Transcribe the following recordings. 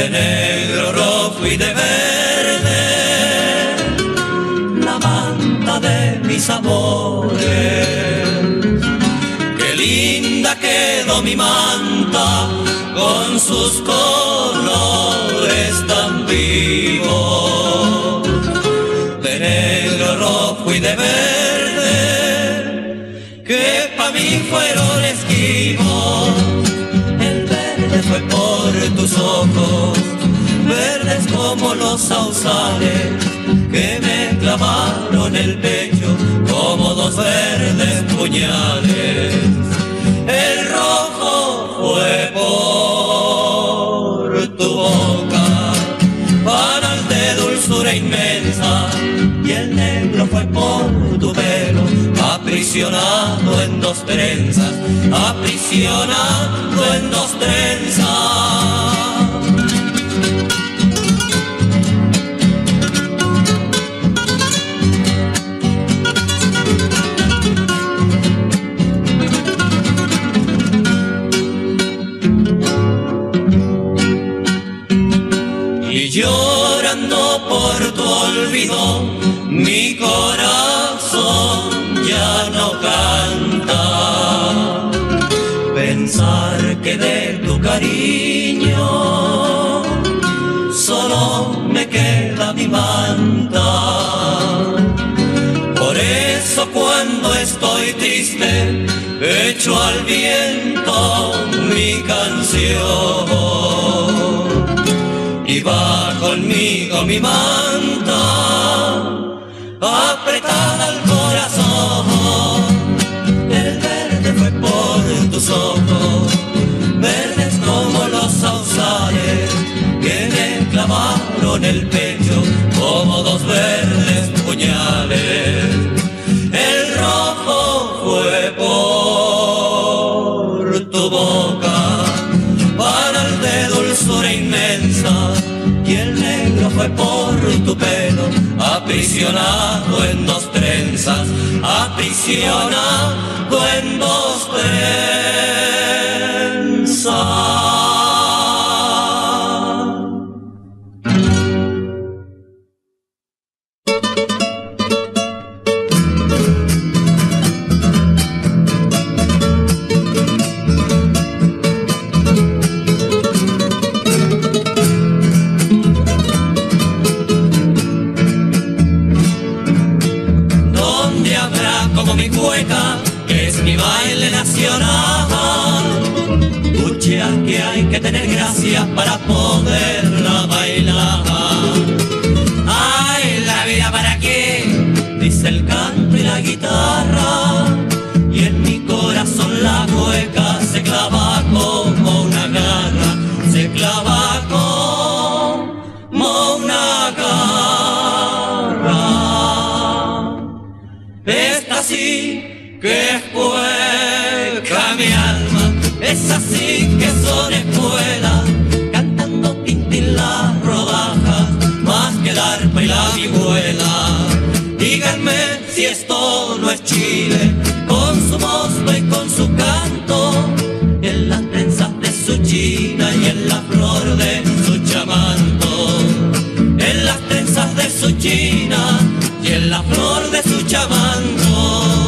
de negro, rojo y de verde, la manta de mis amores. Qué linda quedó mi manta con sus colores tan vivos, de negro, rojo y de verde, que pa' mí fueron esquivos. El verde fue por tus ojos, verdes como los sausales, que me clavaron el pecho como dos verdes puñales. El rojo fue por tu boca, panal de dulzura inmensa, y el negro fue por tu pelo, aprisionado en dos trenzas, aprisionado en dos trenzas. Llorando por tu olvido, mi corazón ya no canta. Pensar que de tu cariño solo me queda mi manta. Por eso cuando estoy triste, echo al viento mi canción. Y va conmigo mi manta, apretada al corazón. El verde fue por tus ojos, verdes como los sausales, que me clavaron el pecho como dos verdes puñales. El rojo fue por tu boca, panal de dulzura inmensa, y el negro fue por tu pelo, aprisionado en dos trenzas, aprisionado en dos trenzas. Que es mi baile nacional, lucha que hay que tener gracia para poderla bailar. Ay, la vida para qué, dice el canto y la guitarra, y en mi corazón la cueca se clava como una garra, se clava como una garra. Esta sí que juega mi alma, es así que son escuelas, cantando Tintín las rodajas, más que el arpa y la vihuela. Díganme si esto no es Chile, con su mosto y con su canto, en las trenzas de su china y en la flor de su chamanto, en las trenzas de su china y en la flor de su chamanto.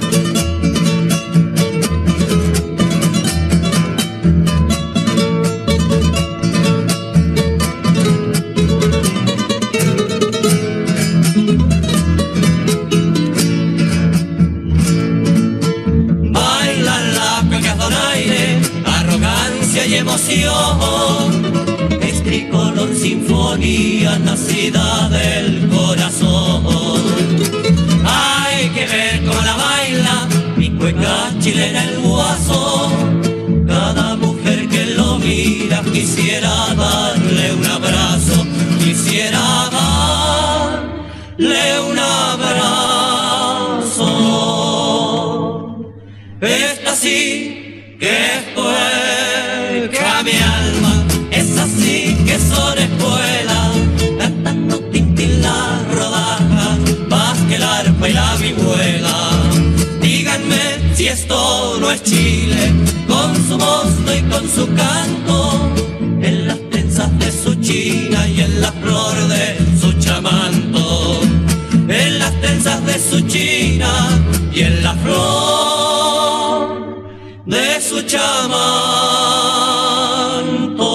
Y emoción, es tricolor sinfonía nacida del corazón. Hay que ver cómo la baila mi cueca chilena el guaso. Cada mujer que lo mira quisiera darle un abrazo, quisiera darle un abrazo. Esta sí que fue mi alma, es así que son escuelas, cantando Tintín las rodajas, más que el arpa y la vihuela. Díganme si esto no es Chile, con su mosto y con su canto, en las trenzas de su su chamanto.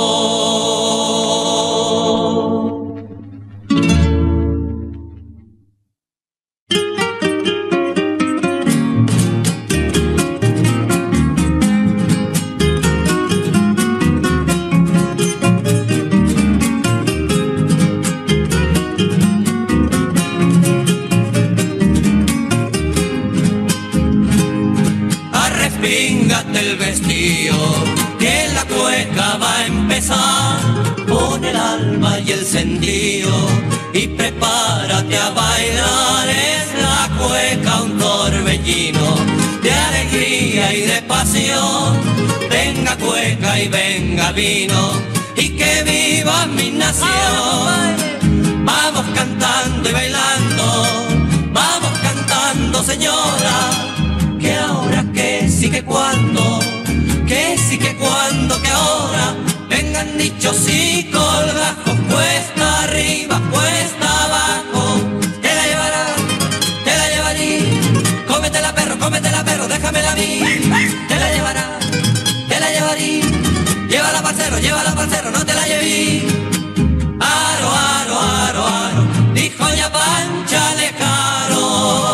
Arrespíngate el vestido, que la cueca va a empezar. Pon el alma y el sentido y prepárate a bailar. Es la cueca un torbellino de alegría y de pasión. Venga cueca y venga vino y que viva mi nación. Vamos cantando y bailando, vamos cantando, señora. Que ahora, que sí, que cuando, que sí, que cuando, que ahora vengan dichos y colgajos, cuesta arriba, cuesta abajo. Te la llevará, te la llevaré. Cómetela perro, déjamela a mí. Te la llevará, te la llevaré. Llévala parcero, no te la lleví. Aro, aro, aro, aro, dijo ya Pancha Lejaro.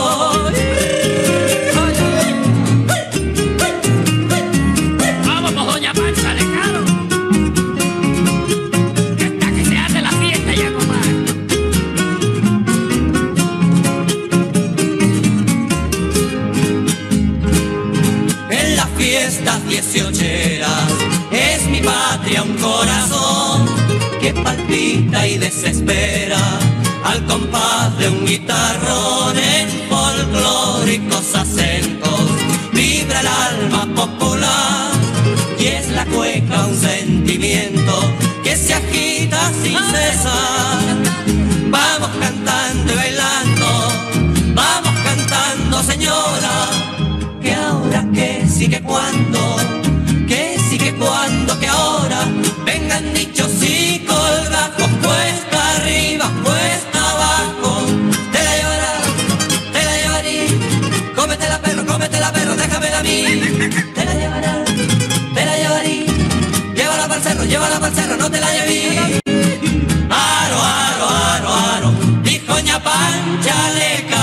Fiestas 18eras, es mi patria un corazón que palpita y desespera al compás de un guitarrón. En folclóricos acentos vibra el alma popular y es la cueca un sentimiento que se agita sin cesar. Vamos cantando y bailando, vamos cantando, señora. Que ahora, que sí, que cuando, que sí, que cuando, que ahora vengan dichos y colgajos, cuesta arriba, cuesta abajo. Te la llevará, te la llevaré. Cómetela perro, déjamela a mí. Te la llevará, te la llevaré. Llévala pa'l cerro, no te la lleví. Aro, aro, aro, aro, dijo ña Pancha Lejaro.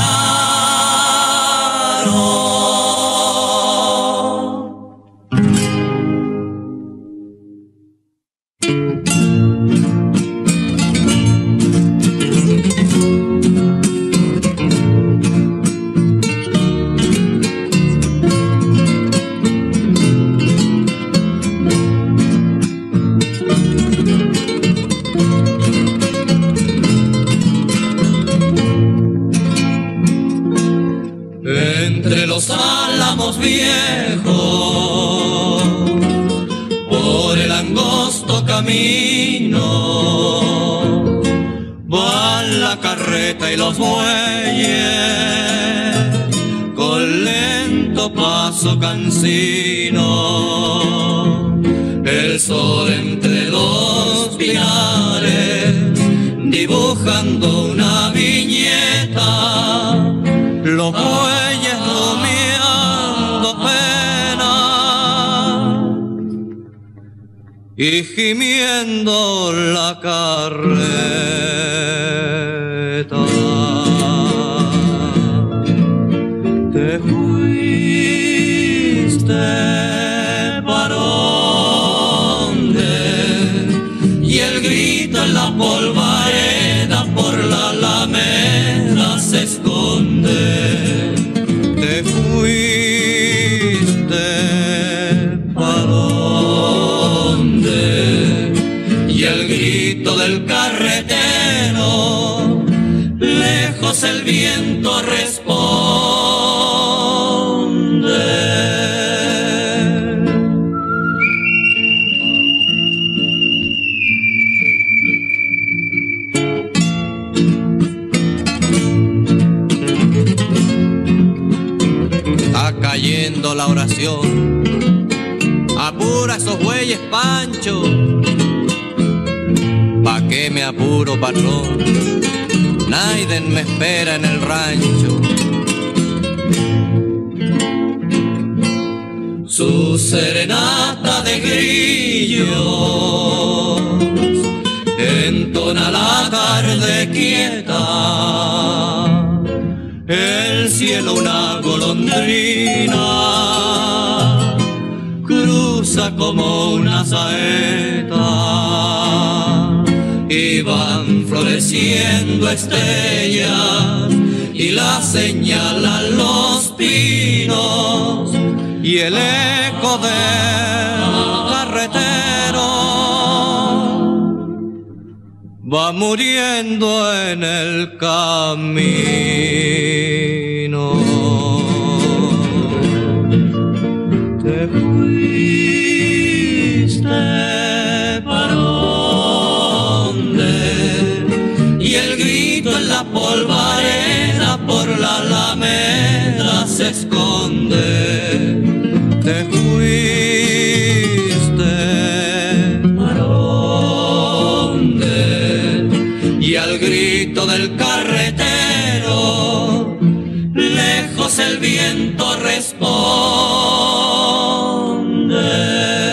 Entre los álamos viejos, por el angosto camino, van la carreta y los bueyes, con lento paso cansino. El sol entre dos pilares, dibujando una viñeta. Los bueyes rumiando pena y gimiendo la carreta. Te fuiste para dónde y el grito en la polvareda por la alameda se esconde. Te fuiste para dónde y el grito del carretero lejos el viento responde. Cayendo la oración, apura esos bueyes, Pancho. ¿Pa' qué me apuro, patrón? Naiden me espera en el rancho. su serenata de grillos, entona la tarde quieta, el cielo una golondrina, cruza como una saeta, y van floreciendo estrellas, y la señalan los pinos, y el eco del carretero va muriendo en el camino. Te fuiste para dónde, y el grito en la polvareda por la alameda se esconde. Te fuiste para dónde, y al grito del carretero lejos el viento responde.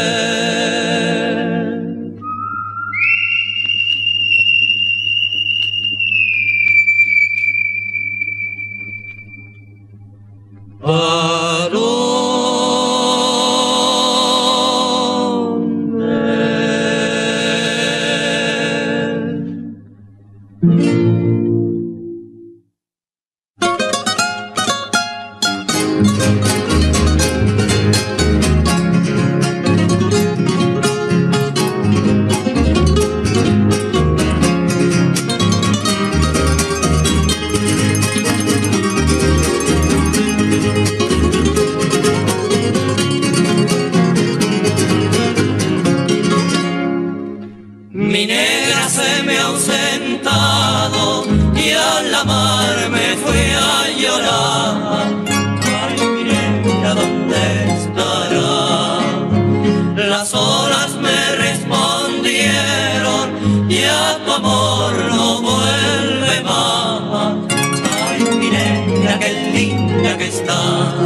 Mi negra se me ha ausentado y al la mar me fui a llorar. Ay, mi negra, ¿dónde estará? Las olas me respondieron, ya tu amor no vuelve más. Ay, mi negra, qué linda que está.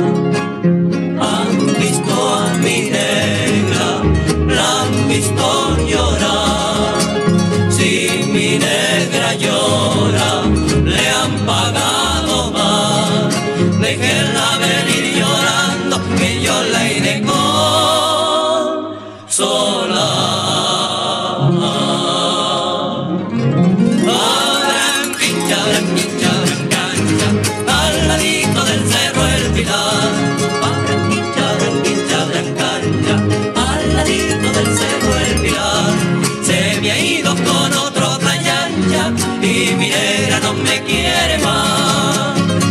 Han visto a mi negra, la han visto llorar. Mi negra llora, le han pagado más. Déjenla venir llorando, que yo la iré consolar. Branquincha, branquincha, brancancha, al ladito del cerro El Pilar. Branquincha, branquincha, brancancha, al ladito del cerro El Pilar. Se me ha ido con otro y mi negra no me quiere más.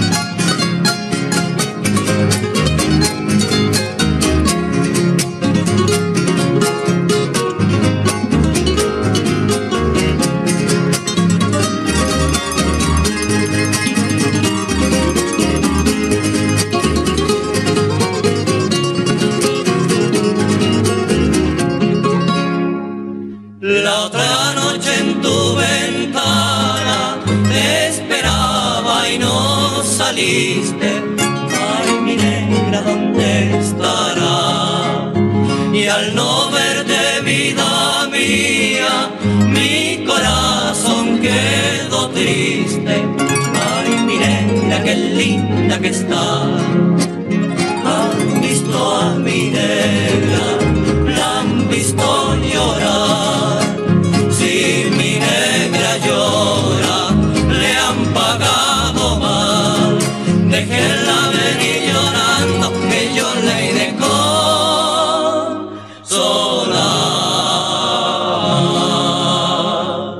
La otra noche en tu ventana te esperaba y no saliste. Ay, mi negra, ¿dónde estará? Y al no verte, vida mía, mi corazón quedó triste. Ay, mi negra, qué linda que está. Han visto a mi negra, la han visto llorar. Si mi negra llora, le han pagado mal. Déjenla venir llorando, que yo la iré consolar.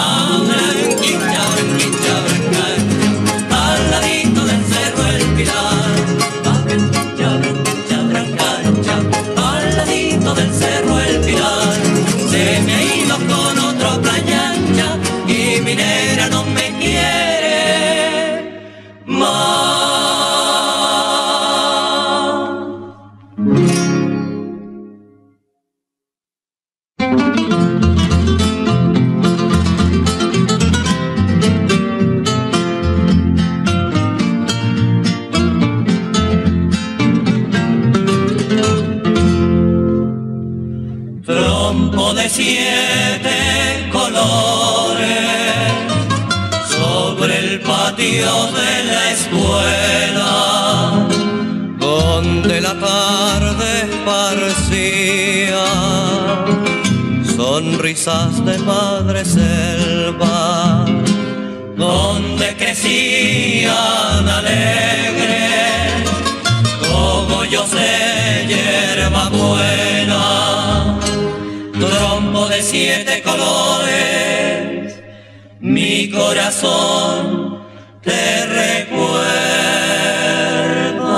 Branquincha, branquincha, brancancha, al ladito del cerro El Pilar. trompo de 7 colores sobre el patio de la escuela, donde la tarde esparcía sonrisas de madre selva, donde crecían alegres como yo sé hierba buena, trompo de 7 colores, mi corazón te recuerda.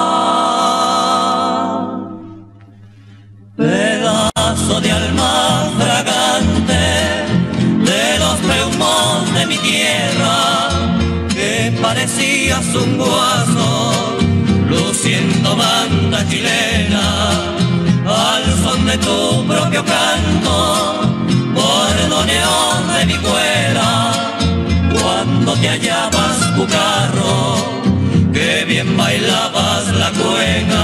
Pedazo de alma fragante de los peumos de mi tierra, que parecías un guaso luciendo banda chilena, al son de tu propio canto, bordoneón de mi cuera, cuando te hallabas cucarro, que bien bailabas la cueca.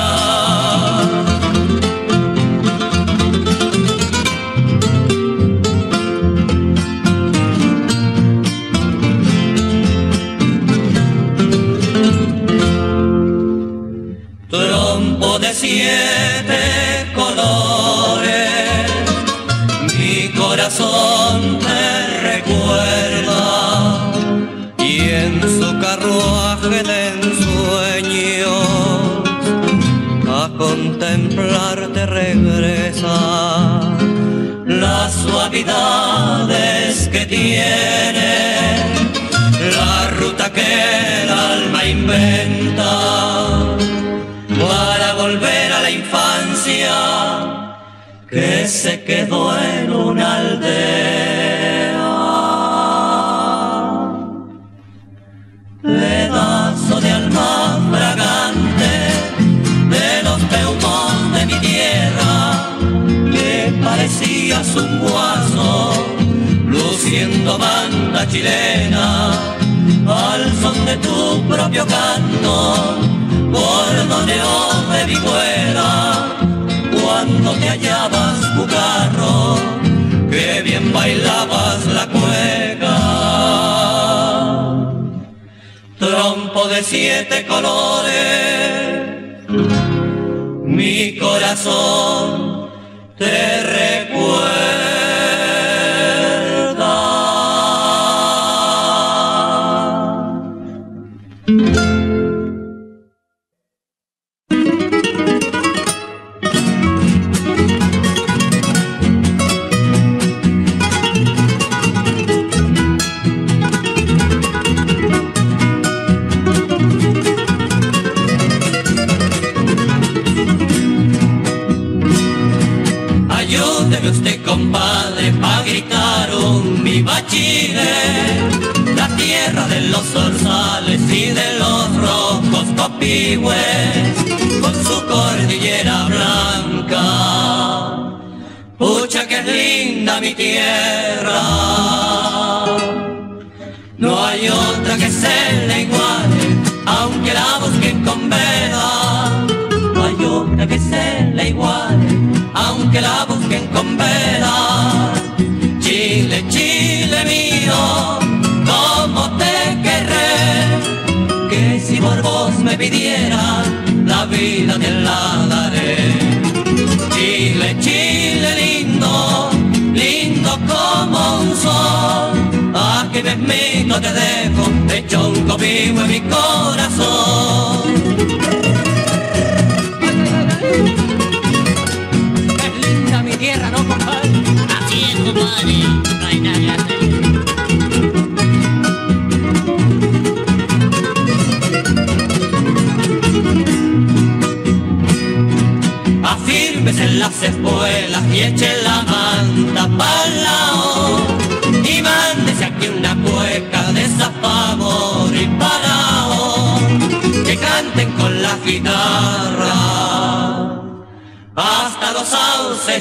Trompo de 7 colores, mi corazón te recuerda, y en su carruaje de ensueños a contemplarte regresa las suavidades que tiene la ruta que el alma inventa para volver a la infancia que se quedó en una aldea. Pedazo de alma fragante de los peumos de mi tierra, que parecías un guaso luciendo banda chilena, al son de tu propio canto, bordoneón de mi cuera, cuando te hallabas cucarro, que bien bailabas la cueca. Trompo de 7 colores, mi corazón te recuerda. Ayúdeme usted, compadre, pa' gritar un viva Chile, la tierra de los zorzales y de los rojos copihue, con su cordillera blanca. Pucha que es linda mi tierra, no hay otra que se le iguale, aunque la busquen con vela. No hay otra que se le iguale, aunque la busquen con vela. Chile, Chile mío, cómo te querré, que si por vos me pidieran, la vida te la daré. Chile, Chile lindo, lindo como un sol, aquí mismito te dejo, hecho un copihue en mi corazón. Tierra, ¿no, compadre? Así es, compadre, no hay nada que hacer. Afírmese en las espuelas y eche la manta pa'l lao, y mándese aquí una cueca de esa favor y parao, que canten con las guitarras hasta los sauces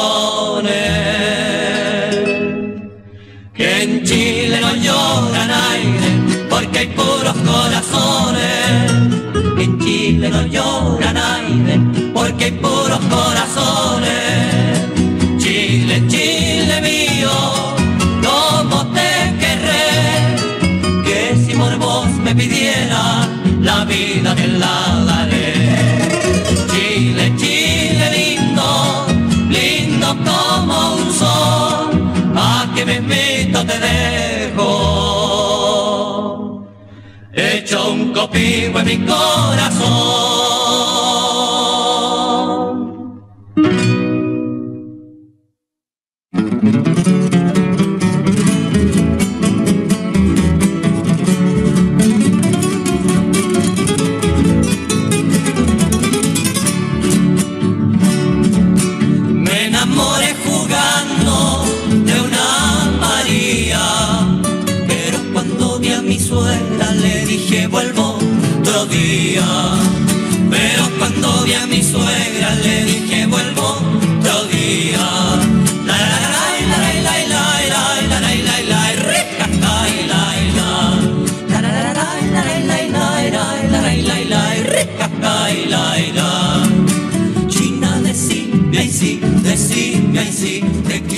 llorones, que en Chile no lloran aire porque hay puros corazones, que en Chile no lloran aire porque hay puros corazones. Chile, como un sol, a que me invito te dejo, hecho un copivo en mi corazón. Me enamoré jugando de una María, pero cuando vi a mi suegra le dije vuelvo otro día. Pero cuando vi a mi suegra le dije vuelvo otro día. La la la la la la la la la la la, rica la la la. La la la la la la la la la la, rica la la. China, decime ahí sí, te